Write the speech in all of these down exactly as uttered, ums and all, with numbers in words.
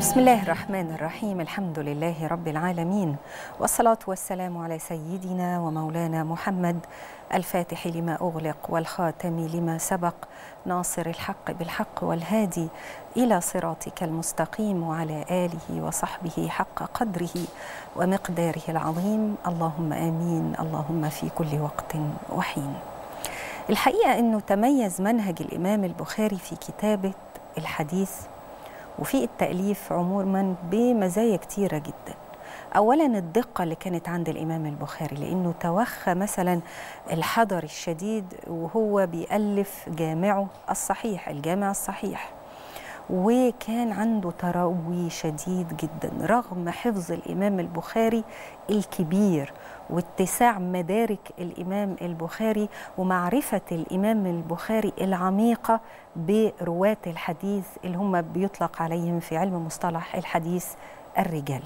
بسم الله الرحمن الرحيم. الحمد لله رب العالمين، والصلاة والسلام على سيدنا ومولانا محمد الفاتح لما أغلق والخاتم لما سبق، ناصر الحق بالحق والهادي إلى صراطك المستقيم، وعلى آله وصحبه حق قدره ومقداره العظيم. اللهم آمين، اللهم في كل وقت وحين. الحقيقة أنه تميز منهج الإمام البخاري في كتابة الحديث وفي التأليف عموما بمزايا كتيرة جدا. أولا الدقة اللي كانت عند الإمام البخاري، لأنه توخى مثلا الحذر الشديد وهو بيألف جامعه الصحيح، الجامع الصحيح، وكان عنده تروي شديد جدا رغم حفظ الإمام البخاري الكبير واتساع مدارك الإمام البخاري ومعرفة الإمام البخاري العميقة برواة الحديث اللي هم بيطلق عليهم في علم مصطلح الحديث الرجال.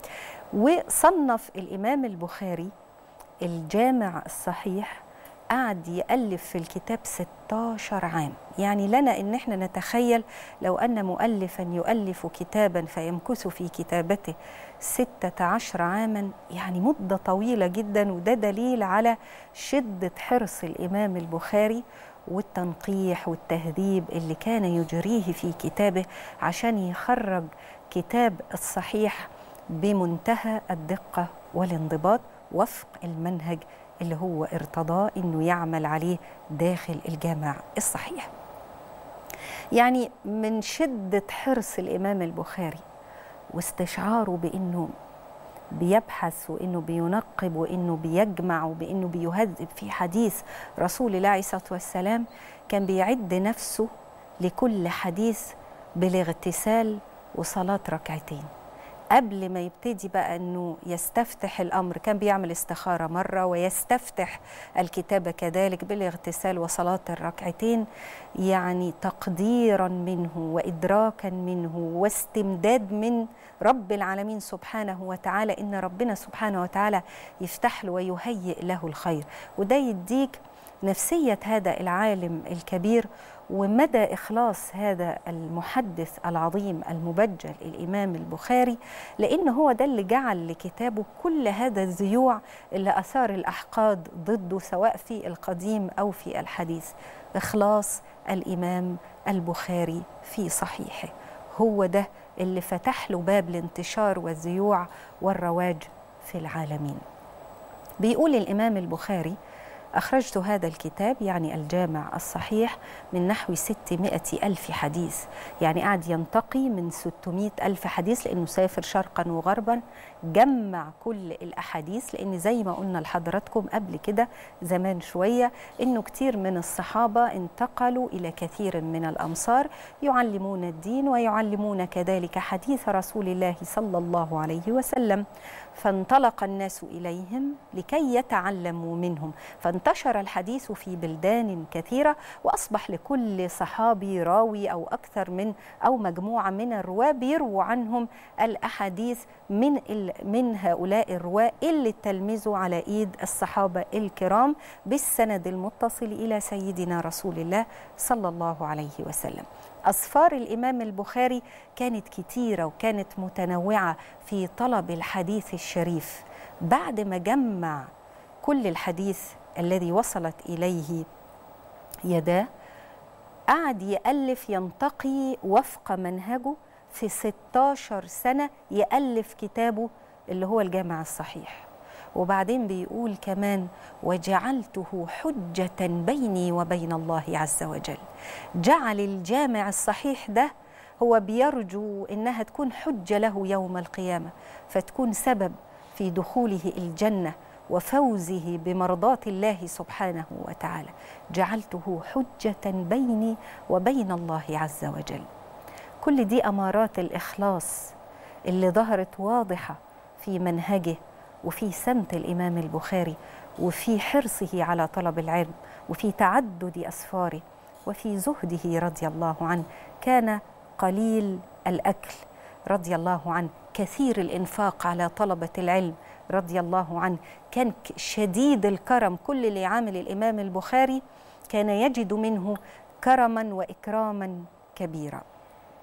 وصنف الإمام البخاري الجامع الصحيح، قعد يألف في الكتاب ستاشر عام. يعني لنا إن احنا نتخيل لو أن مؤلفا يؤلف كتابا فيمكث في كتابته ستة عشر عاما، يعني مدة طويلة جدا. وده دليل على شدة حرص الإمام البخاري والتنقيح والتهذيب اللي كان يجريه في كتابه عشان يخرج كتاب الصحيح بمنتهى الدقة والانضباط وفق المنهج اللي هو ارتضاه إنه يعمل عليه داخل الجامع الصحيح. يعني من شدة حرص الإمام البخاري واستشعاره بأنه بيبحث وإنه بينقب وإنه بيجمع وبإنه بيهذب في حديث رسول الله عليه الصلاة والسلام، كان بيعد نفسه لكل حديث بالاغتسال وصلاة ركعتين. قبل ما يبتدي بقى أنه يستفتح الأمر كان بيعمل استخارة مرة، ويستفتح الكتابة كذلك بالاغتسال وصلاة الركعتين، يعني تقديرا منه وإدراكا منه واستمداد من رب العالمين سبحانه وتعالى، إن ربنا سبحانه وتعالى يفتح له ويهيئ له الخير. وده يديك نفسية هذا العالم الكبير ومدى إخلاص هذا المحدث العظيم المبجل الإمام البخاري، لأنه هو ده اللي جعل لكتابه كل هذا الذيوع اللي أثار الأحقاد ضده سواء في القديم أو في الحديث. إخلاص الإمام البخاري في صحيحه هو ده اللي فتح له باب الانتشار والذيوع والرواج في العالمين. بيقول الإمام البخاري: أخرجت هذا الكتاب، يعني الجامع الصحيح، من نحو ستمائة ألف حديث. يعني قاعد ينتقي من ستمائة ألف حديث، لأنه سافر شرقا وغربا جمع كل الأحاديث. لأن زي ما قلنا لحضراتكم قبل كده زمان شوية إنه كتير من الصحابة انتقلوا إلى كثير من الأمصار يعلمون الدين ويعلمون كذلك حديث رسول الله صلى الله عليه وسلم، فانطلق الناس إليهم لكي يتعلموا منهم، فانتشر الحديث في بلدان كثيرة، وأصبح لكل صحابي راوي أو أكثر من أو مجموعة من الرواة بيرووا عنهم الأحاديث من من هؤلاء الرواة اللي تلمذوا على إيد الصحابة الكرام بالسند المتصل إلى سيدنا رسول الله صلى الله عليه وسلم. أسفار الإمام البخاري كانت كتيرة وكانت متنوعة في طلب الحديث الشريف. بعد ما جمع كل الحديث الذي وصلت إليه يداه، قعد يألف ينتقي وفق منهجه في ستاشر سنة، يألف كتابه اللي هو الجامع الصحيح. وبعدين بيقول كمان: وجعلته حجة بيني وبين الله عز وجل. جعل الجامع الصحيح ده هو بيرجو إنها تكون حجة له يوم القيامة، فتكون سبب في دخوله الجنة وفوزه بمرضات الله سبحانه وتعالى. جعلته حجة بيني وبين الله عز وجل. كل دي أمارات الإخلاص اللي ظهرت واضحة في منهجه وفي سمت الإمام البخاري وفي حرصه على طلب العلم وفي تعدد أسفاره وفي زهده رضي الله عنه. كان قليل الأكل رضي الله عنه، كثير الإنفاق على طلبة العلم رضي الله عنه، كان شديد الكرم. كل اللي يعامل الإمام البخاري كان يجد منه كرما وإكراما كبيرا.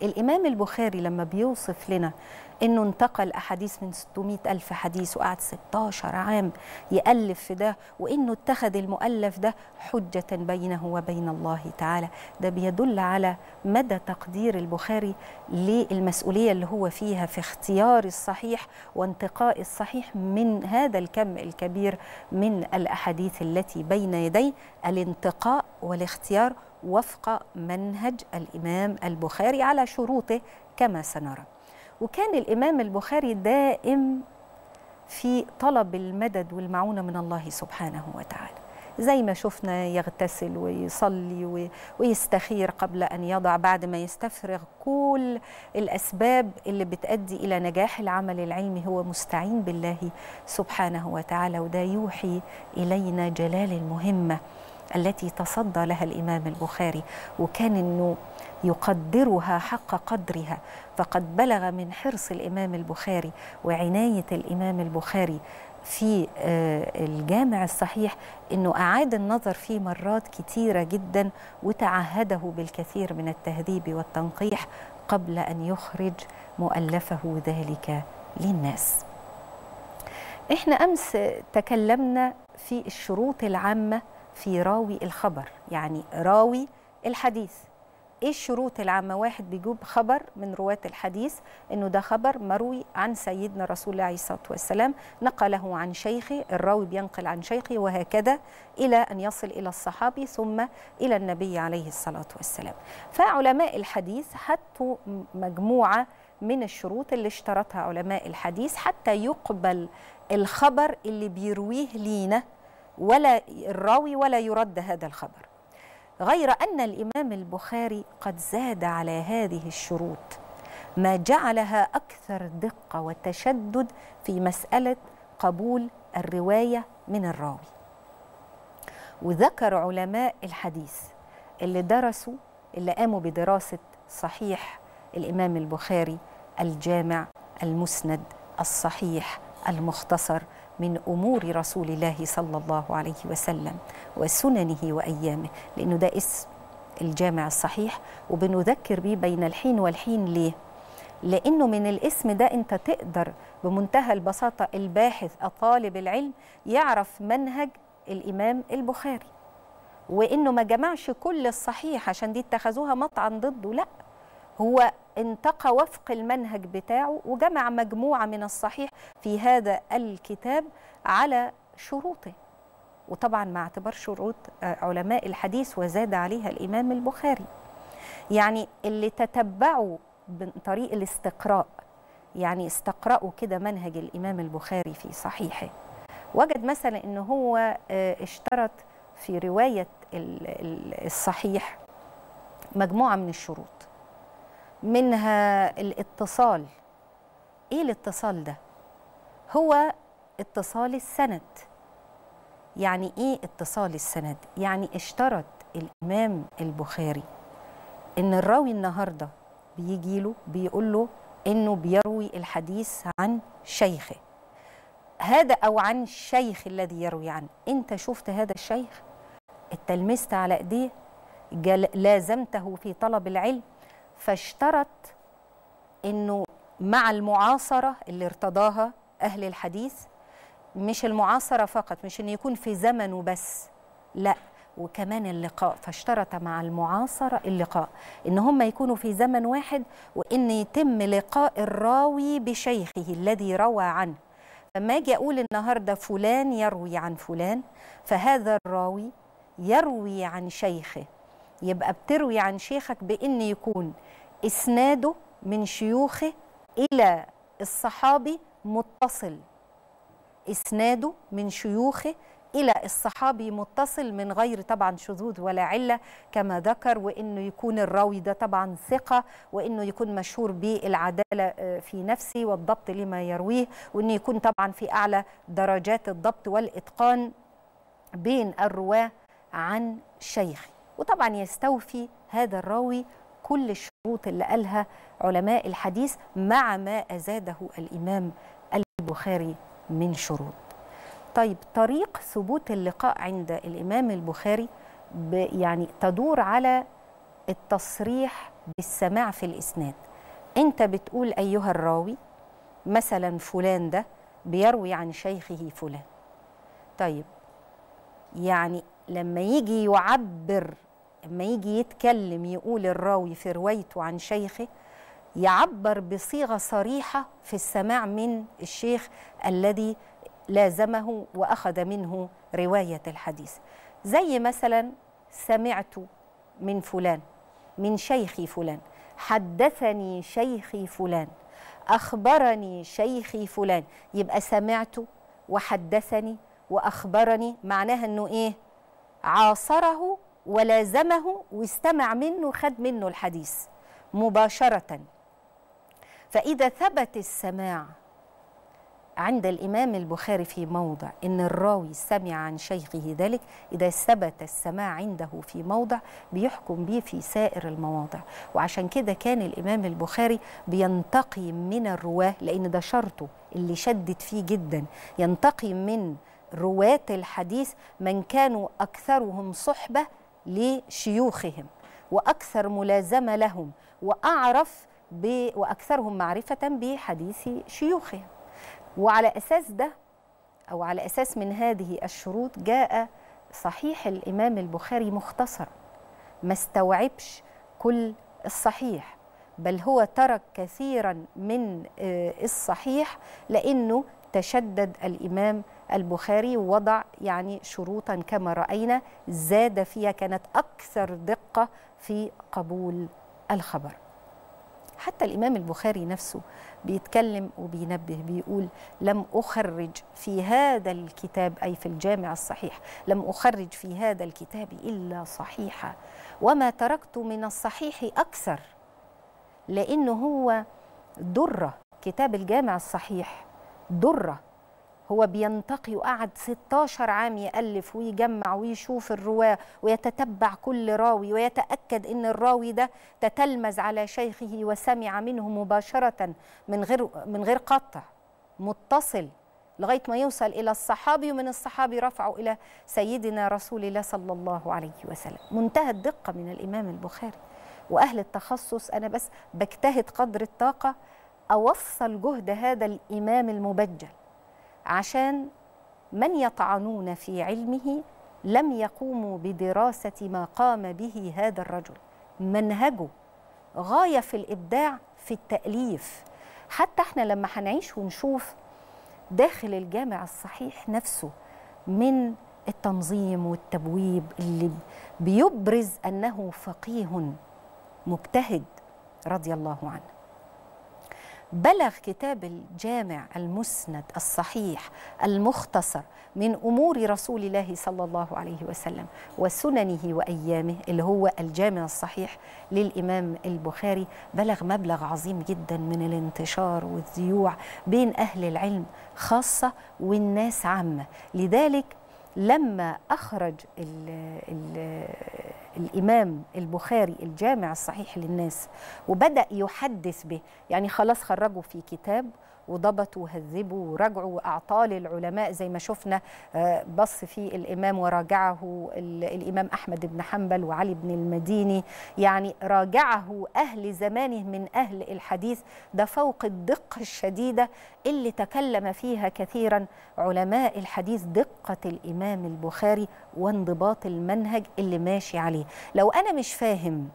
الإمام البخاري لما بيوصف لنا إنه انتقل أحاديث من ستمائة ألف حديث وقعد ستاشر عام يألف في ده، وإنه اتخذ المؤلف ده حجة بينه وبين الله تعالى، ده بيدل على مدى تقدير البخاري للمسؤولية اللي هو فيها في اختيار الصحيح وانتقاء الصحيح من هذا الكم الكبير من الأحاديث التي بين يديه، الانتقاء والاختيار وفق منهج الإمام البخاري على شروطه كما سنرى. وكان الإمام البخاري دائم في طلب المدد والمعونة من الله سبحانه وتعالى، زي ما شفنا يغتسل ويصلي ويستخير قبل أن يضع، بعد ما يستفرغ كل الأسباب اللي بتؤدي إلى نجاح العمل العلمي هو مستعين بالله سبحانه وتعالى. وده يوحي إلينا جلال المهمة التي تصدى لها الإمام البخاري، وكان إنه يقدرها حق قدرها. فقد بلغ من حرص الإمام البخاري وعناية الإمام البخاري في الجامع الصحيح إنه أعاد النظر فيه مرات كتيرة جدا، وتعهده بالكثير من التهذيب والتنقيح قبل أن يخرج مؤلفه ذلك للناس. إحنا أمس تكلمنا في الشروط العامة في راوي الخبر، يعني راوي الحديث. ايه الشروط العامة؟ واحد بيجيب خبر من رواة الحديث انه ده خبر مروي عن سيدنا رسول الله عليه الصلاة والسلام، نقله عن شيخه، الراوي بينقل عن شيخه، وهكذا إلى أن يصل إلى الصحابي ثم إلى النبي عليه الصلاة والسلام. فعلماء الحديث حطوا مجموعة من الشروط اللي اشترطها علماء الحديث حتى يقبل الخبر اللي بيرويه لينا ولا الراوي ولا يرد هذا الخبر. غير أن الإمام البخاري قد زاد على هذه الشروط ما جعلها أكثر دقة وتشدد في مسألة قبول الرواية من الراوي. وذكر علماء الحديث اللي درسوا اللي قاموا بدراسة صحيح الإمام البخاري، الجامع، المسند، الصحيح، المختصر من أمور رسول الله صلى الله عليه وسلم وسننه وأيامه، لأنه ده اسم الجامع الصحيح وبنذكر به بين الحين والحين. ليه؟ لأنه من الاسم ده أنت تقدر بمنتهى البساطة الباحث الطالب العلم يعرف منهج الإمام البخاري، وإنه ما جمعش كل الصحيح عشان دي اتخذوها مطعن ضده، لا، هو انتقى وفق المنهج بتاعه وجمع مجموعة من الصحيح في هذا الكتاب على شروطه، وطبعا مع اعتبار شروط علماء الحديث وزاد عليها الإمام البخاري. يعني اللي تتبعوا بطريق الاستقراء، يعني استقرأوا كده منهج الإمام البخاري في صحيحه، وجد مثلا إنه هو اشترط في رواية الصحيح مجموعة من الشروط، منها الاتصال. ايه الاتصال ده؟ هو اتصال السند. يعني ايه اتصال السند؟ يعني اشترط الإمام البخاري ان الراوي النهارده بيجي له بيقول له انه بيروي الحديث عن شيخه هذا او عن الشيخ الذي يروي عنه. انت شفت هذا الشيخ؟ اتلمست على ايديه؟ لازمته في طلب العلم؟ فاشترط انه مع المعاصرة اللي ارتضاها اهل الحديث، مش المعاصرة فقط، مش انه يكون في زمنه بس، لا، وكمان اللقاء. فاشترط مع المعاصرة اللقاء، ان هم يكونوا في زمن واحد، وان يتم لقاء الراوي بشيخه الذي روى عنه. فما اجي اقول النهارده فلان يروي عن فلان، فهذا الراوي يروي عن شيخه، يبقى بتروي عن شيخك بان يكون إسناده من شيوخه إلى الصحابي متصل، إسناده من شيوخه إلى الصحابي متصل من غير طبعا شذوذ ولا علة كما ذكر، وإنه يكون الراوي ده طبعا ثقة، وإنه يكون مشهور بالعدالة في نفسه والضبط لما يرويه، وإنه يكون طبعا في أعلى درجات الضبط والإتقان بين الرواة عن شيخه. وطبعا يستوفي هذا الراوي كل الشروط اللي قالها علماء الحديث مع ما أزاده الإمام البخاري من شروط. طيب، طريق ثبوت اللقاء عند الإمام البخاري يعني تدور على التصريح بالسماع في الإسناد. أنت بتقول أيها الراوي مثلا فلان ده بيروي عن شيخه فلان. طيب يعني لما يجي يعبر، لما يجي يتكلم يقول الراوي في روايته عن شيخه، يعبر بصيغة صريحة في السماع من الشيخ الذي لازمه وأخذ منه رواية الحديث. زي مثلا سمعت من فلان، من شيخي فلان، حدثني شيخي فلان، أخبرني شيخي فلان. يبقى سمعت وحدثني وأخبرني معناها أنه إيه؟ عاصره ولازمه واستمع منه، خد منه الحديث مباشرة. فإذا ثبت السماع عند الإمام البخاري في موضع إن الراوي سمع عن شيخه ذلك، إذا ثبت السماع عنده في موضع بيحكم به في سائر المواضع. وعشان كده كان الإمام البخاري بينتقي من الرواه، لأن ده شرطه اللي شدد فيه جدا، ينتقي من رواة الحديث من كانوا أكثرهم صحبة لشيوخهم وأكثر ملازمة لهم وأعرف ب... وأكثرهم معرفة بحديث شيوخهم. وعلى أساس ده أو على أساس من هذه الشروط جاء صحيح الإمام البخاري مختصر، ما استوعبش كل الصحيح، بل هو ترك كثيرا من الصحيح لأنه تشدد الإمام البخاري ووضع يعني شروطا كما رأينا زاد فيها، كانت أكثر دقة في قبول الخبر. حتى الإمام البخاري نفسه بيتكلم وبينبه، بيقول لم أخرج في هذا الكتاب، أي في الجامع الصحيح، لم أخرج في هذا الكتاب إلا صحيحا، وما تركت من الصحيح أكثر، لأنه هو درة. كتاب الجامع الصحيح درة، هو بينتقي وقعد ستاشر عام يألف ويجمع ويشوف الرواة ويتتبع كل راوي ويتأكد إن الراوي ده تتلمذ على شيخه وسمع منه مباشرة من غير من غير قطع، متصل لغاية ما يوصل إلى الصحابي، ومن الصحابي رفعه إلى سيدنا رسول الله صلى الله عليه وسلم. منتهى الدقة من الإمام البخاري وأهل التخصص. أنا بس بجتهد قدر الطاقة أوصل جهد هذا الإمام المبجل، عشان من يطعنون في علمه لم يقوموا بدراسة ما قام به هذا الرجل. منهجه غاية في الإبداع في التأليف. حتى احنا لما هنعيش ونشوف داخل الجامع الصحيح نفسه من التنظيم والتبويب اللي بيبرز أنه فقيه مجتهد رضي الله عنه. بلغ كتاب الجامع المسند الصحيح المختصر من أمور رسول الله صلى الله عليه وسلم وسننه وأيامه، اللي هو الجامع الصحيح للإمام البخاري، بلغ مبلغ عظيم جدا من الانتشار والذيوع بين أهل العلم خاصة والناس عامة. لذلك لما أخرج ال ال الإمام البخاري الجامع الصحيح للناس وبدأ يحدث به، يعني خلاص خرجوا في كتاب وضبطوا وهذبوا ورجعوا وأعطاه للعلماء زي ما شفنا، بص فيه الإمام وراجعه الإمام أحمد بن حنبل وعلي بن المديني، يعني راجعه أهل زمانه من أهل الحديث. ده فوق الدقة الشديدة اللي تكلم فيها كثيرا علماء الحديث، دقة الإمام البخاري وانضباط المنهج اللي ماشي عليه. لو أنا مش فاهم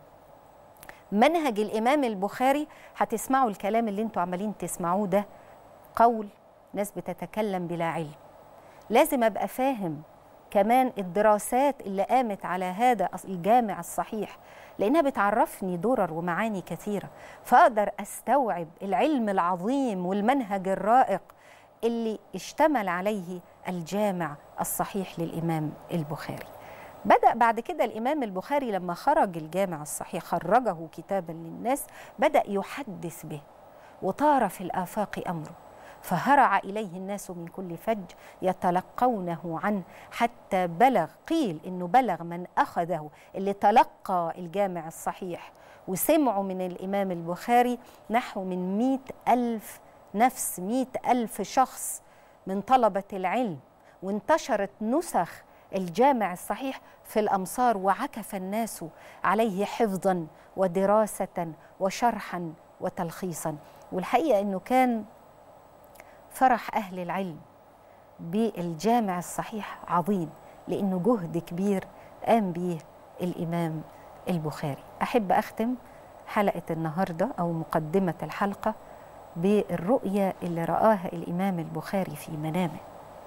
منهج الإمام البخاري هتسمعوا الكلام اللي انتوا عمالين تسمعوه ده قول ناس بتتكلم بلا علم. لازم أبقى فاهم كمان الدراسات اللي قامت على هذا الجامع الصحيح، لأنها بتعرفني درر ومعاني كثيرة، فأقدر أستوعب العلم العظيم والمنهج الرائق اللي اشتمل عليه الجامع الصحيح للإمام البخاري. بدأ بعد كده الإمام البخاري لما خرج الجامع الصحيح خرجه كتابا للناس، بدأ يحدث به وطار في الآفاق أمره، فهرع إليه الناس من كل فج يتلقونه عنه، حتى بلغ، قيل إنه بلغ من أخذه اللي تلقى الجامع الصحيح وسمعوا من الإمام البخاري نحو من مئة ألف نفس، مئة ألف شخص من طلبة العلم، وانتشرت نسخ الجامع الصحيح في الأمصار، وعكف الناس عليه حفظا ودراسة وشرحا وتلخيصا. والحقيقة أنه كان فرح أهل العلم بالجامع الصحيح عظيم، لأنه جهد كبير قام به الإمام البخاري. أحب أختم حلقة النهاردة أو مقدمة الحلقة بالرؤية اللي رآها الإمام البخاري في منامه.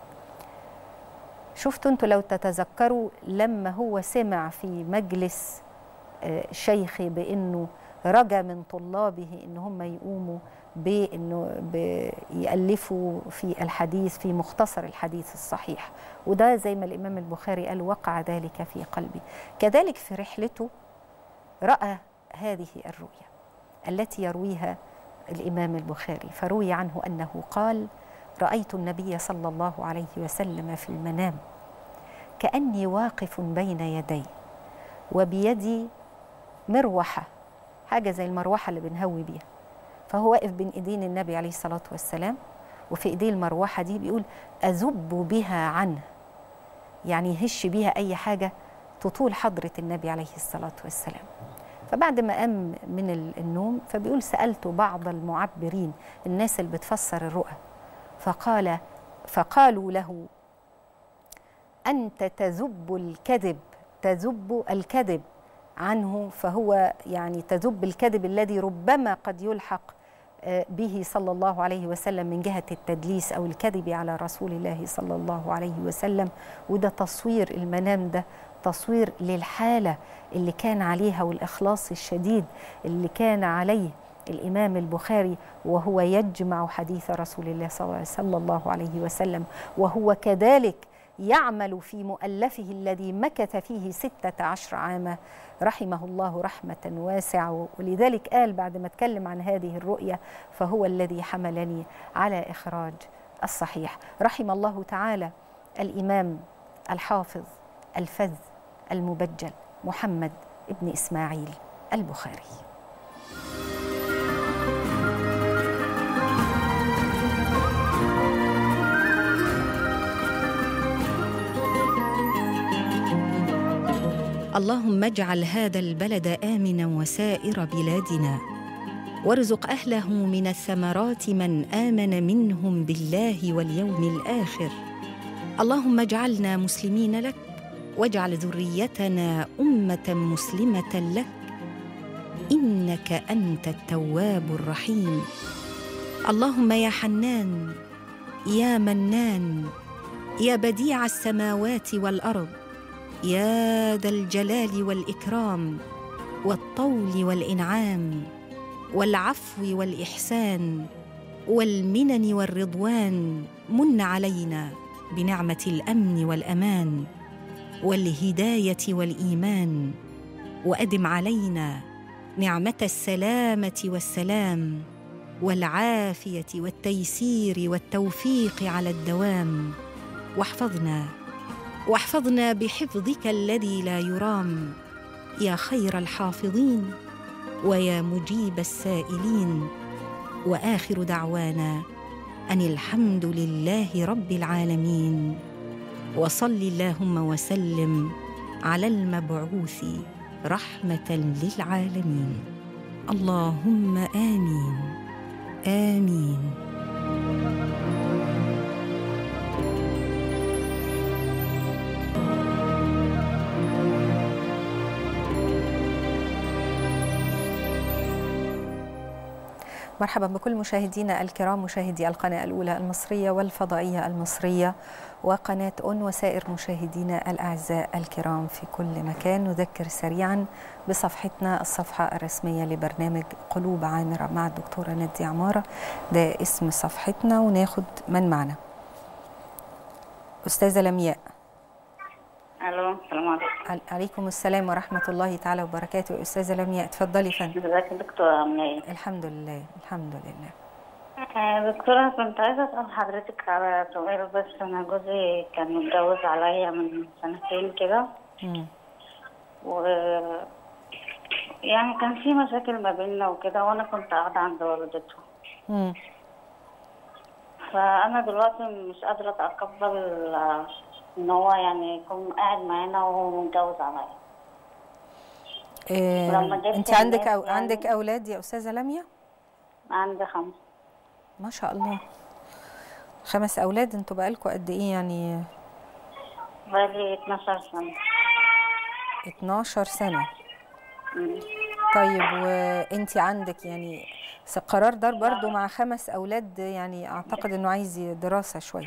شفتوا أنتوا لو تتذكروا لما هو سمع في مجلس شيخي بأنه رجى من طلابه إن هم يقوموا بأنه يألفوا في الحديث في مختصر الحديث الصحيح، وده زي ما الإمام البخاري قال وقع ذلك في قلبي. كذلك في رحلته رأى هذه الرؤيا التي يرويها الإمام البخاري، فروي عنه أنه قال: رأيت النبي صلى الله عليه وسلم في المنام كأني واقف بين يدي وبيدي مروحة، حاجة زي المروحة اللي بنهوي بيها، فهو واقف بين إيدين النبي عليه الصلاة والسلام، وفي إيديه المروحة دي بيقول أذب بها عنه، يعني يهش بيها أي حاجة تطول حضرة النبي عليه الصلاة والسلام. فبعد ما قام من النوم فبيقول سألت بعض المعبرين، الناس اللي بتفسر الرؤى، فقال فقالوا له: أنت تذب الكذب، تذب الكذب عنه، فهو يعني تذب الكذب الذي ربما قد يلحق به صلى الله عليه وسلم من جهة التدليس أو الكذب على رسول الله صلى الله عليه وسلم. وده تصوير المنام، ده تصوير للحالة اللي كان عليها والإخلاص الشديد اللي كان عليه الإمام البخاري وهو يجمع حديث رسول الله صلى الله عليه وسلم، وهو كذلك يعمل في مؤلفه الذي مكث فيه ستة عشر عاما رحمه الله رحمة واسعة. ولذلك قال بعد ما اتكلم عن هذه الرؤية: فهو الذي حملني على إخراج الصحيح. رحم الله تعالى الإمام الحافظ الفذ المبجل محمد ابن إسماعيل البخاري. اللهم اجعل هذا البلد آمنا وسائر بلادنا، وارزق أهله من الثمرات من آمن منهم بالله واليوم الآخر. اللهم اجعلنا مسلمين لك، واجعل ذريتنا أمة مسلمة لك، إنك أنت التواب الرحيم. اللهم يا حنان يا منان يا بديع السماوات والأرض، يا ذا الجلال والإكرام والطول والإنعام والعفو والإحسان والمنن والرضوان، من علينا بنعمة الأمن والأمان والهداية والإيمان، وأدم علينا نعمة السلامة والسلام والعافية والتيسير والتوفيق على الدوام. واحفظنا واحفظنا بحفظك الذي لا يرام، يا خير الحافظين ويا مجيب السائلين. وآخر دعوانا أن الحمد لله رب العالمين، وصل اللهم وسلم على المبعوث رحمة للعالمين. اللهم آمين آمين. مرحبا بكل مشاهدينا الكرام، مشاهدي القناة الأولى المصرية والفضائية المصرية وقناة أون، وسائر مشاهدينا الأعزاء الكرام في كل مكان. نذكر سريعا بصفحتنا، الصفحة الرسمية لبرنامج قلوب عامرة مع الدكتورة نادية عمارة، ده اسم صفحتنا. وناخد من معنا. أستاذة لمياء. الو، السلام عليكم. عليكم السلام ورحمة الله تعالى وبركاته. أستاذة لمياء اتفضلي يا فندم. ازيك يا دكتورة، عاملة ايه؟ الحمد لله الحمد لله. آه دكتورة، كنت عايزة أسأل حضرتك على سؤال بس. أنا جوزي كان متجوز عليا من سنتين كده، و يعني كان في مشاكل ما بيننا وكده، وأنا كنت قاعدة عند والدته. امم فأنا دلوقتي مش قادرة أتقبل ان هو يعني يكون قاعد معانا وهو متجوز عليا. إيه انت عندك أو يعني عندك اولاد يا استاذه لميا؟ عندي خمسه. ما شاء الله، خمس اولاد. انتوا بقالكم قد ايه يعني؟ بقالي اتناشر سنه. اتناشر سنه. مم. طيب وانت عندك يعني قرار دار برضو مع خمس اولاد، يعني اعتقد انه عايز دراسه شويه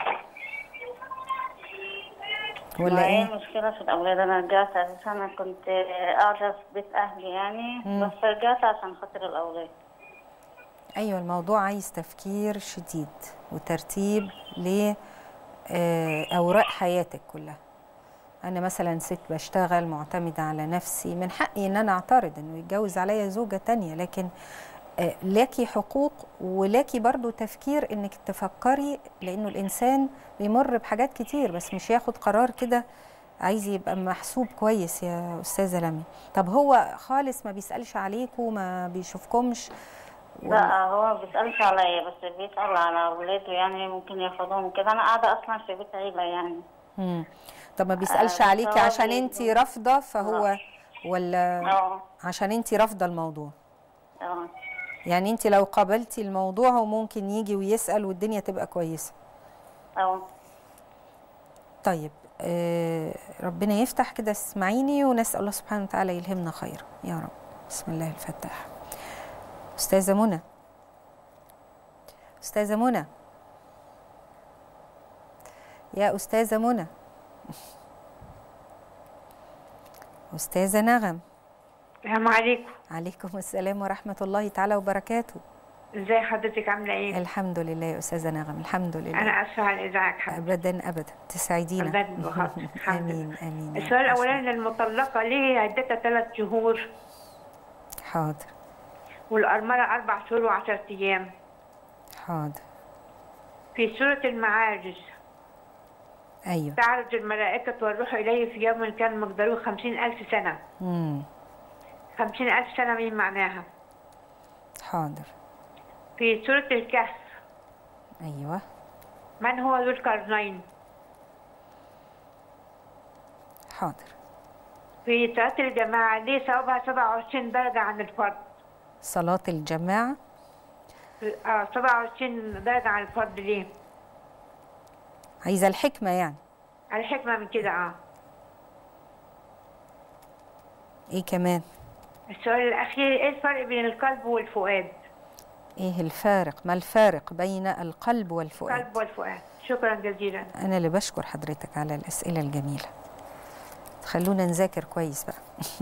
ولا ايه؟ ما هي المشكله في الاولاد، انا رجعت اساسا، انا كنت قاعده في بيت اهلي يعني. مم. بس رجعت عشان خاطر الاولاد. ايوه، الموضوع عايز تفكير شديد وترتيب لاوراق حياتك كلها. انا مثلا ست بشتغل معتمده على نفسي، من حقي ان انا اعترض انه يتجوز عليا زوجه تانية، لكن لكي حقوق ولكي برضو تفكير انك تفكري، لانه الانسان بيمر بحاجات كتير بس مش ياخد قرار كده، عايز يبقى محسوب كويس يا استاذه لمي. طب هو خالص ما بيسالش عليكم، ما بيشوفكمش؟ لا هو ما بيسالش عليا، بس بيسال على اولاده يعني، ممكن ياخدهم كده. انا قاعده اصلا في بيت عيله يعني. امم طب ما بيسالش آه عليكي عشان انت رافضه فهو لا. ولا أوه. عشان انت رافضه الموضوع؟ اه يعني انت لو قابلتي الموضوع هو ممكن يجي ويسال والدنيا تبقى كويسه. اه طيب آه ربنا يفتح كده، اسمعيني ونسال الله سبحانه وتعالى يلهمنا خير يا رب. بسم الله الفتاح. استاذه منى، استاذه منى، يا استاذه منى. استاذه نغم. السلام عليكم. عليكم السلام ورحمه الله تعالى وبركاته. ازي حضرتك، عامله ايه؟ الحمد لله يا استاذه نغم، الحمد لله. انا اسفه على ازعاج حضرتك. ابدا ابدا، تسعدينا. ابدا. امين امين. السؤال الاولاني، المطلقه ليه عدتها ثلاث شهور؟ حاضر. والارمله اربع شهور وعشرة ايام. حاضر. في سوره المعارج. ايوه. تعرج الملائكه والروح اليه في يوم كان مقداره خمسين الف سنه. امم خمسين الف سنه مين معناها؟ حاضر. في سوره الكهف. ايوه. من هو ذو القرنين؟ حاضر. في صلاه الجماعه ليه ثوابها سبعة وعشرين درجه عن الفرض؟ صلاه الجماعه اه سبعة وعشرين درجه عن الفرض ليه؟ عايزه الحكمه يعني. الحكمه من كده. اه ايه كمان؟ السؤال الاخير، ايه الفرق بين القلب والفؤاد؟ ايه الفارق؟ ما الفارق بين القلب والفؤاد؟ القلب والفؤاد. شكرا جزيلا. انا اللي بشكر حضرتك على الاسئله الجميله. خلونا نذاكر كويس بقى.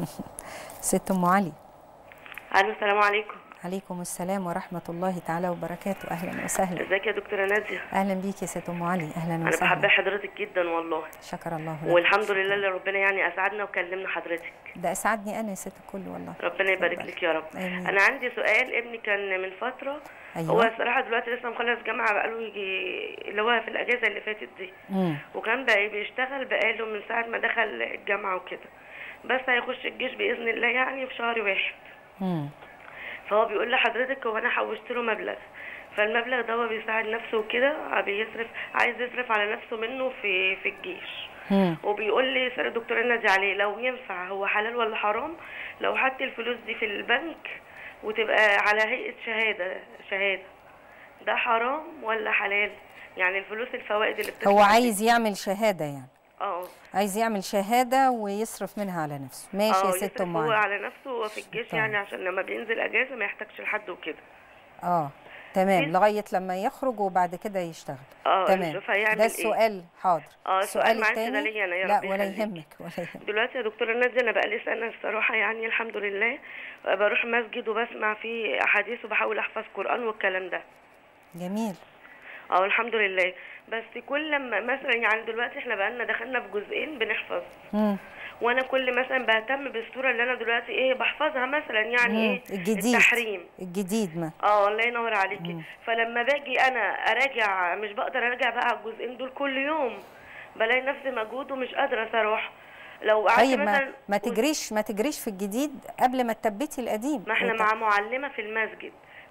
ست ام علي. الو السلام عليكم. عليكم السلام ورحمه الله تعالى وبركاته. اهلا وسهلا. ازيك يا دكتوره ناديه؟ اهلا بيكي يا ست ام علي، اهلا وسهلا. انا بحب حضرتك جدا والله. شكر الله لك. والحمد لله اللي ربنا يعني اسعدنا وكلمنا حضرتك. ده اسعدني انا يا ست الكل والله. ربنا يبارك لك يا رب. آمين. انا عندي سؤال، ابني كان من فتره. أيوة. هو الصراحه دلوقتي لسه مخلص جامعه، بقاله يجي اللي هو في الاجازه اللي فاتت دي. مم. وكان بقى بيشتغل بقاله من ساعه ما دخل الجامعه وكده، بس هيخش الجيش باذن الله يعني في شهر واحد. مم. فهو بيقول لحضرتك هو انا حوشت له مبلغ، فالمبلغ ده هو بيساعد نفسه وكده، بيصرف عايز يصرف على نفسه منه في في الجيش. مم. وبيقول لي سر الدكتور نادي عليه لو ينفع، هو حلال ولا حرام لو حط الفلوس دي في البنك وتبقى على هيئة شهادة شهادة، ده حرام ولا حلال؟ يعني الفلوس الفوائد اللي بتدفع. هو عايز يعمل شهادة يعني. اه عايز يعمل شهادة ويصرف منها على نفسه. ماشي يا ست ام علي. هو على نفسه وهو في الجيش طيب. يعني عشان لما بينزل اجازة ما يحتاجش لحد وكده. اه تمام، لغايه لما يخرج وبعد كده يشتغل. اه تمام، ده السؤال إيه؟ حاضر. اه السؤال الثاني ده ليا انا يا لا رب ولا يهمك ولا يهمك. دلوقتي يا دكتوره ناديه انا بقى لي سنه الصراحه يعني الحمد لله بروح مسجد وبسمع فيه احاديث وبحاول احفظ قران والكلام ده. جميل. اه الحمد لله، بس كل لما مثلا يعني دلوقتي احنا بقى لنا دخلنا في جزئين بنحفظ. امم وانا كل مثلا بهتم بالسوره اللي انا دلوقتي ايه بحفظها مثلا يعني مم. ايه الجديد. التحريم الجديد ما اه الله ينور عليكي. مم. فلما باجي انا اراجع مش بقدر ارجع بقى على الجزئين دول كل يوم، بلاقي نفسي مجهود ومش قادره اروح. لو قعدت طيب مثلا ما, ما تجريش ما تجريش في الجديد قبل ما تثبتي القديم. ما احنا مع معلمه في المسجد،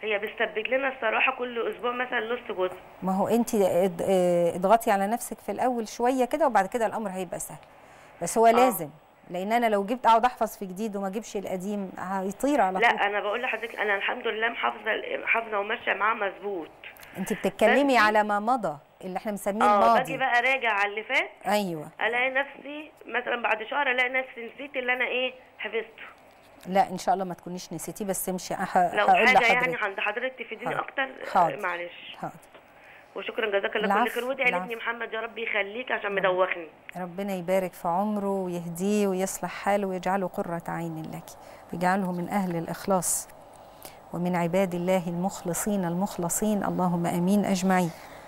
هي بتثبت لنا الصراحه كل اسبوع مثلا نص جزء. ما هو انت اضغطي على نفسك في الاول شويه كده وبعد كده الامر هيبقى سهل، بس هو لازم آه. لان انا لو جبت اقعد احفظ في جديد وما اجيبش القديم هيطير على طول. لا انا بقول لحضرتك انا الحمد لله محافظه حافظه وماشيه معاه مظبوط. انت بتتكلمي على ما مضى اللي احنا مسميه الماضي. اه باجي بقى راجع على اللي فات. ايوه الاقي نفسي مثلا بعد شهر الاقي نفسي نسيت اللي انا ايه حفظته. لا ان شاء الله ما تكونيش نسيتيه، بس امشي لو حاجه يعني عند حضرتك تفيديني اكتر. حاضر. معلش. حاضر. وشكرا جزاك الله كل خير، وادعي لابني محمد يا رب يخليك عشان مدوخني. ربنا يبارك في عمره ويهديه ويصلح حاله ويجعله قرة عين لك، ويجعله من اهل الاخلاص ومن عباد الله المخلصين المخلصين، اللهم امين اجمعين.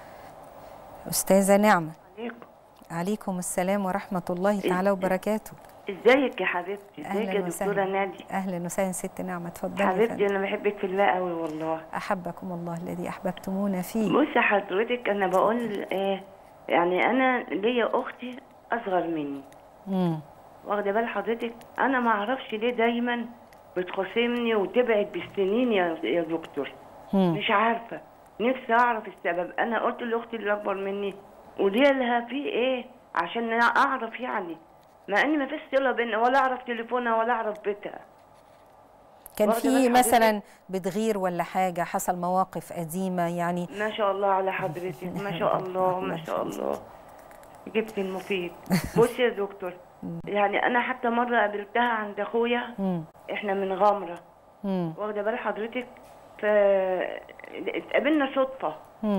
استاذه نعمه. عليكم. عليكم السلام ورحمه الله تعالى وبركاته. ازيك يا حبيبتي؟ ازيك يا دكتوره نادي؟ اهلا وسهلا ست نعمه، اتفضلي حبيبتي. انا بحبك في الله قوي والله. احبكم الله الذي احببتمونا فيه. بصي حضرتك انا بقول ايه، يعني انا ليا اختي اصغر مني. امم واخده بال حضرتك؟ انا ما اعرفش ليه دايما بتخاصمني وتبعد بالسنين يا يا دكتور. مم. مش عارفه، نفسي اعرف السبب. انا قلت لاختي اللي اكبر مني قولي لها في ايه عشان انا اعرف، يعني مع ان ما فيش صله بينا ولا اعرف تليفونها ولا اعرف بيتها. كان في مثلا بتغير ولا حاجه، حصل مواقف قديمه يعني؟ ما شاء الله على حضرتك، ما شاء الله ما شاء الله، جبت المفيد. بصي يا دكتور، يعني انا حتى مره قابلتها عند اخويا، احنا من غمره، واخده بال حضرتك، ف اتقابلنا صدفه.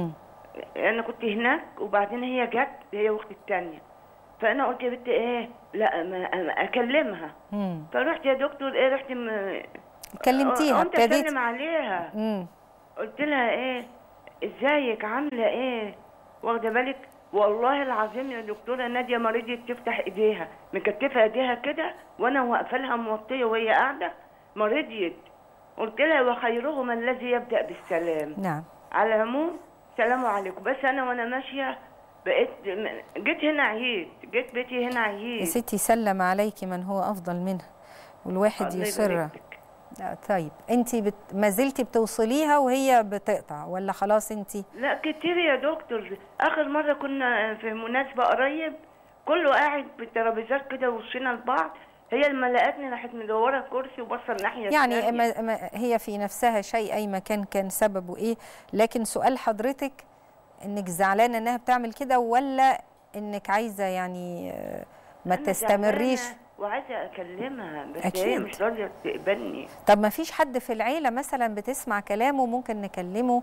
انا كنت هناك وبعدين هي جت، هي واختي الثانيه، فانا قلت يا بنت ايه لا ما اكلمها. مم. فرحت يا دكتور ايه، رحت م... كلمتيها قلت اتكلم عليها. مم. قلت لها ايه ازيك عامله ايه، واخده بالك؟ والله العظيم يا دكتوره ناديه ما رضيت تفتح ايديها، مكتفه ايديها كده وانا واقفه لها موطيه وهي قاعده، ما رضيت. قلت لها وخيرهما الذي يبدا بالسلام. نعم. على العموم سلام عليكم. بس انا وانا ماشيه بقيت جيت هنا عييت، جيت بيتي هنا عييت. يا ستي سلم عليك من هو افضل منها، والواحد يصر. طيب انت بت... ما زلتي بتوصليها وهي بتقطع ولا خلاص انت؟ لا كتير يا دكتور. اخر مره كنا في مناسبه قريب كله قاعد بالترابيزات كده وشنا لبعض، هي لما لقتني راحت مدوره الكرسي وبصه الناحيه يعني الثانيه. يعني ما هي في نفسها شيء اي مكان كان سببه ايه، لكن سؤال حضرتك انك زعلانه انها بتعمل كده ولا انك عايزه يعني ما تستمريش؟ وعايزه اكلمها بس أكيد. هي مش راضيه تقبلني. طب ما فيش حد في العيله مثلا بتسمع كلامه ممكن نكلمه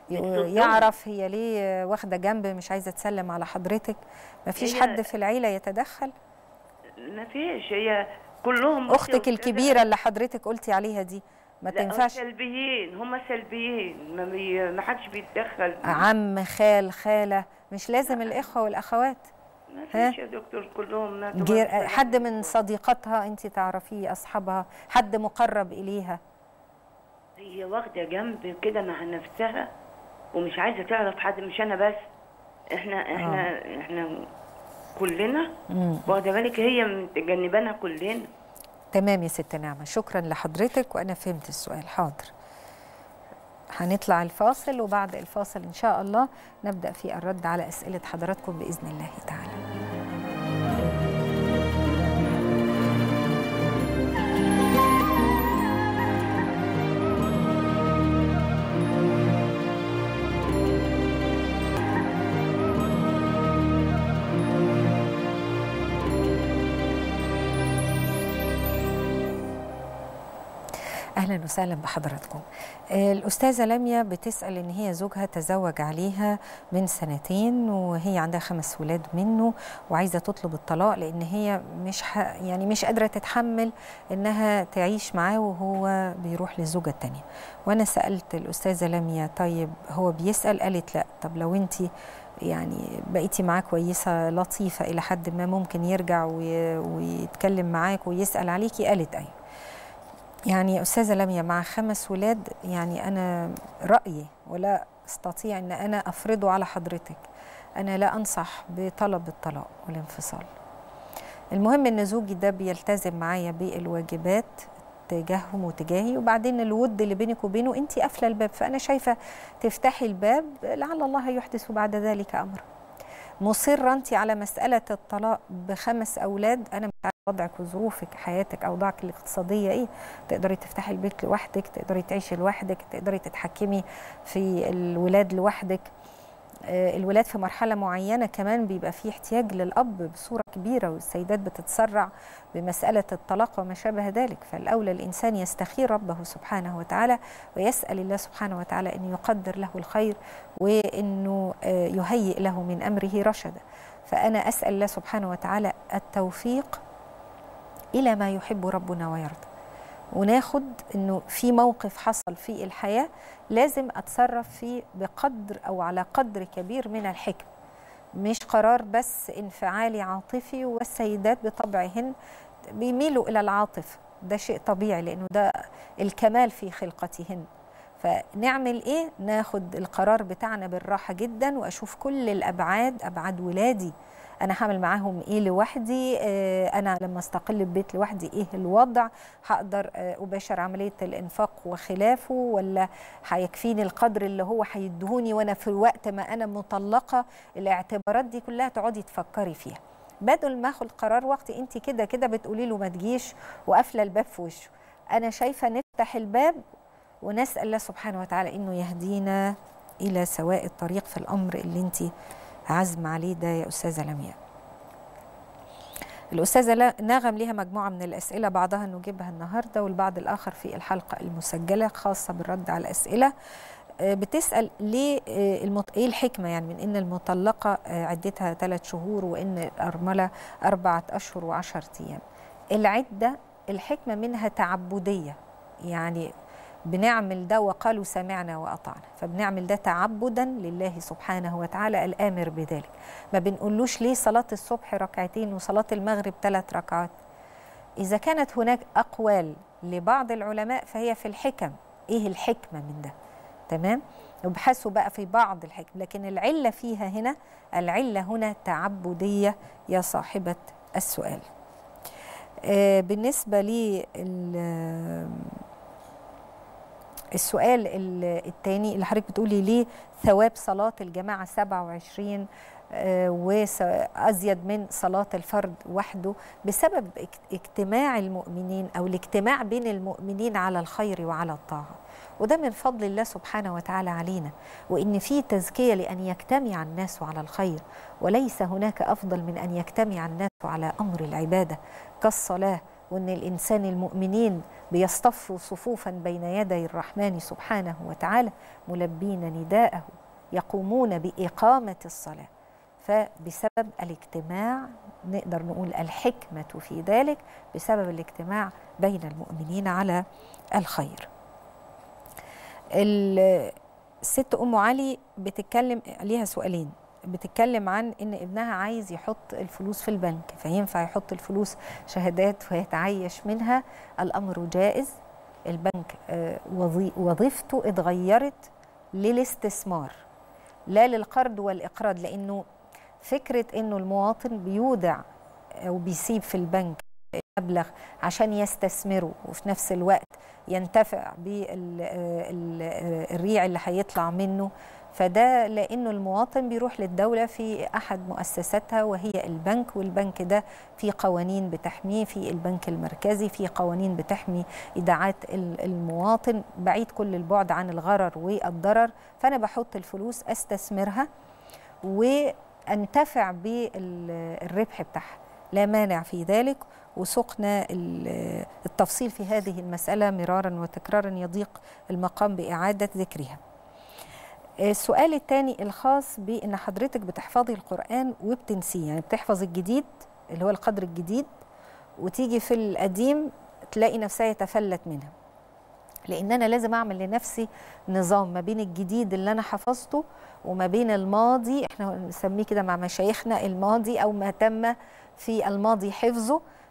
يعرف هي ليه واخده جنب مش عايزه تسلم على حضرتك؟ ما فيش حد في العيله يتدخل؟ ما فيش، هي كلهم. اختك الكبيره اللي حضرتك قلتي عليها دي ما تنفعش؟ سلبيين، هم سلبيين، ما, بي... ما حدش بيتدخل. عم خال خاله، مش لازم الاخوه والاخوات؟ ما فيش يا دكتور، كلهم ماتوا. جير... حد من صديقاتها انت تعرفيه، اصحابها، حد مقرب اليها؟ هي واخده جنب كده مع نفسها ومش عايزه تعرف حد، مش انا بس، احنا احنا آه. احنا كلنا، واخده بالك؟ هي متجنبانا كلنا. تمام يا ست نعمه، شكرا لحضرتك وانا فهمت السؤال. حاضر، هنطلع الفاصل وبعد الفاصل ان شاء الله نبدا في الرد على اسئله حضراتكم باذن الله تعالى. أهلا وسهلا بحضراتكم. الأستاذة لميا بتسأل إن هي زوجها تزوج عليها من سنتين وهي عندها خمس ولاد منه وعايزة تطلب الطلاق لأن هي مش ح... يعني مش قادرة تتحمل إنها تعيش معاه وهو بيروح للزوجة التانية. وأنا سألت الأستاذة لميا طيب هو بيسأل، قالت لا. طب لو أنت يعني بقيتي معاه كويسة لطيفة إلى حد ما ممكن يرجع وي... ويتكلم معاك ويسأل عليكي؟ قالت أيوه. يعني أستاذة لميا مع خمس ولاد، يعني أنا رأيي ولا أستطيع أن أنا أفرضه على حضرتك، أنا لا أنصح بطلب الطلاق والانفصال. المهم أن زوجي ده بيلتزم معايا بالواجبات تجاههم وتجاهي، وبعدين الود اللي بينك وبينه انت قافله الباب، فانا شايفه تفتحي الباب لعل الله يحدث بعد ذلك امرا. مصره انت على مساله الطلاق بخمس اولاد، انا مش عارفه وضعك وظروفك، حياتك، اوضاعك الاقتصاديه ايه، تقدري تفتحي البيت لوحدك، تقدري تعيشي لوحدك، تقدري تتحكمي في الولاد لوحدك. الولاد في مرحلة معينة كمان بيبقى فيه احتياج للأب بصورة كبيرة، والسيدات بتتسرع بمسألة الطلاق وما شابه ذلك، فالأولى الإنسان يستخير ربه سبحانه وتعالى ويسأل الله سبحانه وتعالى أن يقدر له الخير وأنه يهيئ له من أمره رشدا. فأنا أسأل الله سبحانه وتعالى التوفيق إلى ما يحب ربنا ويرضى، وناخد انه في موقف حصل في الحياة لازم اتصرف فيه بقدر او على قدر كبير من الحكمة، مش قرار بس انفعالي عاطفي، والسيدات بطبعهن بيميلوا الى العاطفة، ده شيء طبيعي لانه ده الكمال في خلقتهن. فنعمل ايه؟ ناخد القرار بتاعنا بالراحة جدا، واشوف كل الابعاد، ابعاد ولادي أنا هعمل معاهم إيه لوحدي، أنا لما استقل ببيت لوحدي إيه الوضع، هقدر أباشر عملية الإنفاق وخلافه، ولا هيكفيني القدر اللي هو هيدهوني وأنا في وقت ما أنا مطلقة. الاعتبارات دي كلها تقعدي تفكري فيها بدل ما أخد قرار وقتي أنت كده كده بتقولي له ما تجيش وقافلة الباب في وشه. أنا شايفة نفتح الباب ونسأل الله سبحانه وتعالى إنه يهدينا إلى سواء الطريق في الأمر اللي أنت عزم عليه ده يا أستاذة لمياء. الأستاذة نغم لها مجموعة من الأسئلة، بعضها نجيبها النهاردة والبعض الآخر في الحلقة المسجلة خاصة بالرد على الأسئلة. بتسأل ليه المط... إيه الحكمة يعني من إن المطلقة عدتها ثلاث شهور وإن الأرملة أربعة أشهر وعشرة أيام. العدة الحكمة منها تعبدية، يعني بنعمل ده وقالوا سمعنا وأطعنا، فبنعمل ده تعبدا لله سبحانه وتعالى الآمر بذلك. ما بنقولوش ليه صلاة الصبح ركعتين وصلاة المغرب ثلاث ركعات. إذا كانت هناك أقوال لبعض العلماء فهي في الحكم، إيه الحكمة من ده؟ تمام؟ يبحثوا بقى في بعض الحكم، لكن العلة فيها هنا، العلة هنا تعبدية يا صاحبة السؤال. آه بالنسبة لي السؤال الثاني اللي حضرتك بتقولي ليه ثواب صلاة الجماعة سبعة وعشرين وأزيد من صلاة الفرد وحده؟ بسبب اجتماع المؤمنين أو الاجتماع بين المؤمنين على الخير وعلى الطاعة، وده من فضل الله سبحانه وتعالى علينا، وإن في تزكية لأن يجتمع الناس على الخير، وليس هناك أفضل من أن يجتمع الناس على أمر العبادة كالصلاة، وأن الإنسان المؤمنين بيصطفوا صفوفا بين يدي الرحمن سبحانه وتعالى ملبين نداءه يقومون بإقامة الصلاة. فبسبب الاجتماع نقدر نقول الحكمة في ذلك بسبب الاجتماع بين المؤمنين على الخير. الست أم علي بتتكلم ليها سؤالين، بتتكلم عن ان ابنها عايز يحط الفلوس في البنك، فينفع يحط الفلوس شهادات ويتعيش منها؟ الامر جائز. البنك وظيفته اتغيرت للاستثمار لا للقرض والاقراض، لانه فكره انه المواطن بيودع او بيسيب في البنك مبلغ عشان يستثمره وفي نفس الوقت ينتفع بالريع اللي هيطلع منه، فده لأنه المواطن بيروح للدولة في أحد مؤسساتها وهي البنك، والبنك ده في قوانين بتحميه، في البنك المركزي في قوانين بتحمي إيداعات المواطن بعيد كل البعد عن الغرر والضرر. فأنا بحط الفلوس أستثمرها وأنتفع بالربح بتاعها، لا مانع في ذلك. وسقنا التفصيل في هذه المسألة مرارا وتكرارا يضيق المقام بإعادة ذكرها. السؤال الثاني الخاص بأن حضرتك بتحفظي القرآن وبتنسيه، يعني بتحفظ الجديد اللي هو القدر الجديد وتيجي في القديم تلاقي نفسها يتفلت منها، لأن أنا لازم أعمل لنفسي نظام ما بين الجديد اللي أنا حفظته وما بين الماضي، احنا نسميه كده مع مشايخنا الماضي أو ما تم في الماضي حفظه،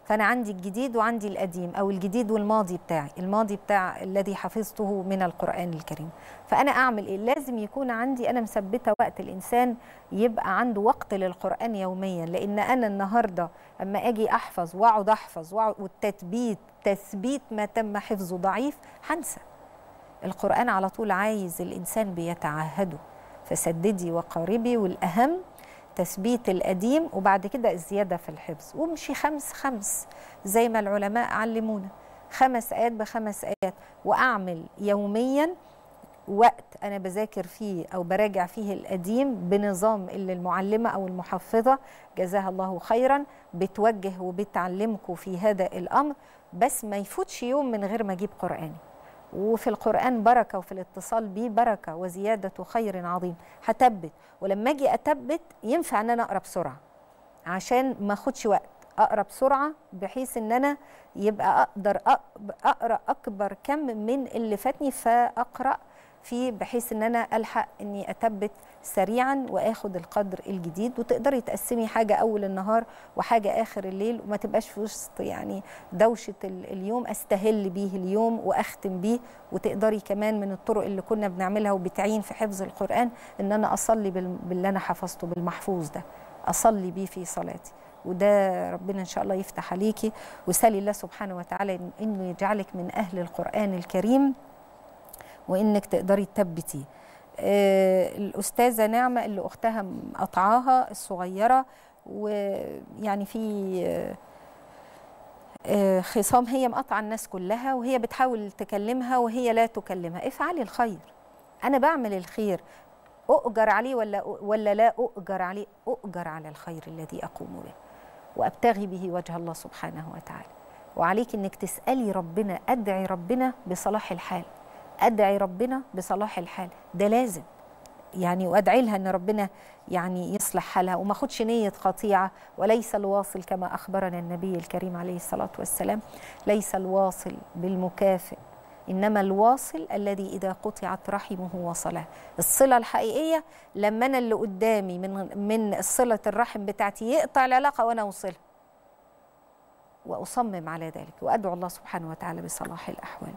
فأنا عندي الجديد وعندي القديم، أو الجديد والماضي بتاعي، الماضي بتاع الذي حفظته من القرآن الكريم. فأنا أعمل إيه؟ لازم يكون عندي، أنا مثبتة وقت الإنسان يبقى عنده وقت للقرآن يوميا، لأن أنا النهاردة أما أجي أحفظ وأقعد أحفظ والتثبيت تثبيت ما تم حفظه ضعيف هنسى. القرآن على طول عايز الإنسان بيتعهده، فسددي وقاربي، والأهم تثبيت القديم وبعد كده الزيادة في الحفظ، وامشي خمس خمس زي ما العلماء علمونا، خمس آيات بخمس آيات، وأعمل يوميا وقت أنا بذاكر فيه أو براجع فيه القديم بنظام اللي المعلمة أو المحفظة جزاها الله خيرا بتوجه وبتعلمكم في هذا الأمر، بس ما يفوتش يوم من غير ما أجيب قرآني. وفي القرآن بركة، وفي الاتصال بيه بركة وزيادة خير عظيم. هتبت، ولما أجي أتبت ينفع أن أنا أقرأ بسرعة عشان ما أخدش وقت، أقرأ بسرعة بحيث أن أنا يبقى أقدر أقرأ أكبر كم من اللي فاتني، فأقرأ فيه بحيث أن أنا ألحق أني أتبت سريعا وآخد القدر الجديد. وتقدري تقسمي حاجة أول النهار وحاجة آخر الليل، وما تبقاش في وسط يعني دوشة اليوم، أستهل بيه اليوم وأختم بيه. وتقدري كمان من الطرق اللي كنا بنعملها وبتعين في حفظ القرآن إن أنا أصلي باللي أنا حفظته بالمحفوظ ده، أصلي بيه في صلاتي، وده ربنا إن شاء الله يفتح عليكي. وسالي الله سبحانه وتعالى إنه يجعلك من أهل القرآن الكريم وإنك تقدري تثبتيه. آه الأستاذة نعمة اللي أختها قطعاها الصغيرة، ويعني في آه آه خصام، هي مقطعة الناس كلها وهي بتحاول تكلمها وهي لا تكلمها. افعلي الخير، أنا بعمل الخير، أؤجر عليه ولا ولا لا أؤجر عليه؟ أؤجر على الخير الذي أقوم به وأبتغي به وجه الله سبحانه وتعالى. وعليك إنك تسألي ربنا، أدعي ربنا بصلاح الحال، أدعي ربنا بصلاح الحال، ده لازم يعني. وأدعي لها أن ربنا يعني يصلح حالها وما أخدش نية قطيعة. وليس الواصل كما أخبرنا النبي الكريم عليه الصلاة والسلام، ليس الواصل بالمكافئ، إنما الواصل الذي إذا قطعت رحمه وصله. الصلة الحقيقية لما أنا اللي قدامي من من صلة الرحم بتاعتي يقطع العلاقة وأنا أوصلها، وأصمم على ذلك وأدعو الله سبحانه وتعالى بصلاح الأحوال.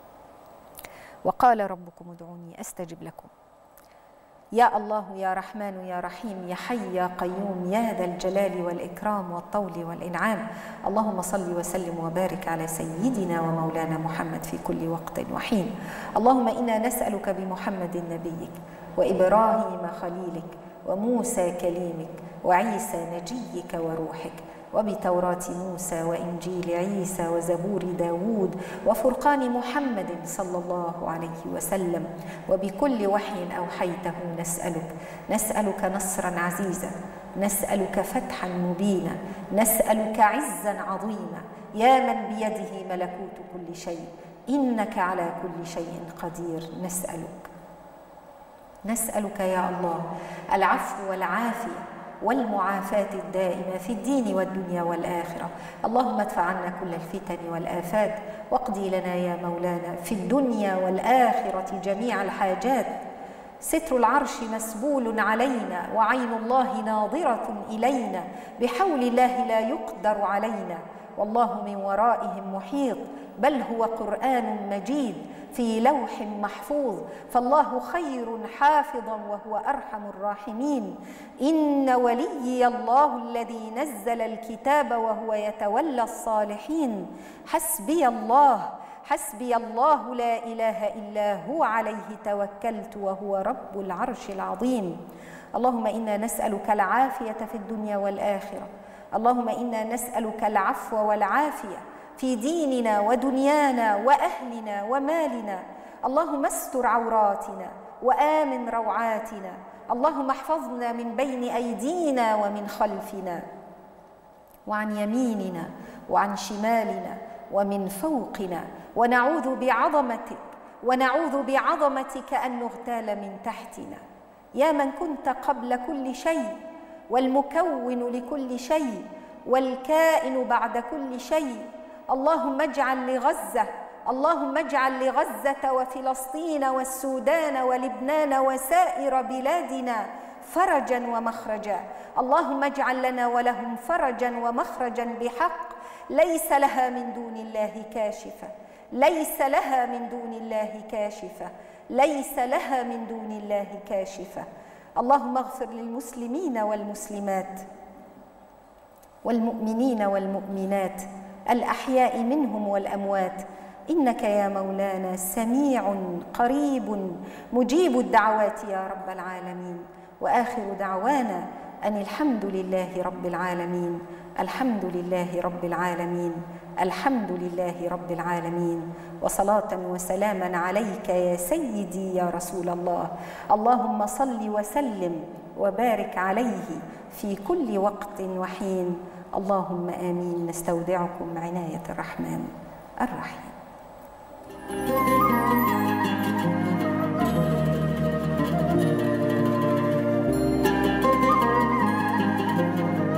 وقال ربكم ادعوني أستجب لكم. يا الله يا رحمن يا رحيم يا حي يا قيوم يا ذا الجلال والإكرام والطول والإنعام، اللهم صل وسلم وبارك على سيدنا ومولانا محمد في كل وقت وحين. اللهم إنا نسألك بمحمد نبيك وإبراهيم خليلك وموسى كليمك وعيسى نجيك وروحك، وبتوراة موسى وإنجيل عيسى وزبور داود وفرقان محمد صلى الله عليه وسلم، وبكل وحي أوحيته نسألك. نسألك نصرا عزيزا، نسألك فتحا مبينا، نسألك عزا عظيما، يا من بيده ملكوت كل شيء، إنك على كل شيء قدير. نسألك نسألك يا الله العفو والعافية والمعافاة الدائمة في الدين والدنيا والآخرة. اللهم ادفع عنا كل الفتن والآفات، واقضي لنا يا مولانا في الدنيا والآخرة جميع الحاجات. ستر العرش مسبول علينا، وعين الله ناظرة إلينا، بحول الله لا يقدر علينا، والله من ورائهم محيط، بل هو قرآن مجيد في لوح محفوظ، فالله خير حافظا وهو أرحم الراحمين. إن وليي الله الذي نزل الكتاب وهو يتولى الصالحين. حسبي الله حسبي الله لا إله إلا هو، عليه توكلت وهو رب العرش العظيم. اللهم إنا نسألك العافية في الدنيا والآخرة، اللهم إنا نسألك العفو والعافية في ديننا ودنيانا وأهلنا ومالنا. اللهم استر عوراتنا وآمن روعاتنا، اللهم احفظنا من بين أيدينا ومن خلفنا وعن يميننا وعن شمالنا ومن فوقنا، ونعوذ بعظمتك ونعوذ بعظمتك أن نغتال من تحتنا. يا من كنت قبل كل شيء والمكون لكل شيء والكائن بعد كل شيء، اللهم اجعل لغزة اللهم اجعل لغزة وفلسطين والسودان ولبنان وسائر بلادنا فرجا ومخرجا. اللهم اجعل لنا ولهم فرجا ومخرجا بحق ليس لها من دون الله كاشفة، ليس لها من دون الله كاشفة، ليس لها من دون الله كاشفة. اللهم اغفر للمسلمين والمسلمات والمؤمنين والمؤمنات الأحياء منهم والأموات، إنك يا مولانا سميع قريب مجيب الدعوات يا رب العالمين. وآخر دعوانا أن الحمد لله رب العالمين، الحمد لله رب العالمين، الحمد لله رب العالمين. وصلاة وسلاما عليك يا سيدي يا رسول الله. اللهم صل وسلم وبارك عليه في كل وقت وحين. اللهم آمين. نستودعكم عناية الرحمن الرحيم.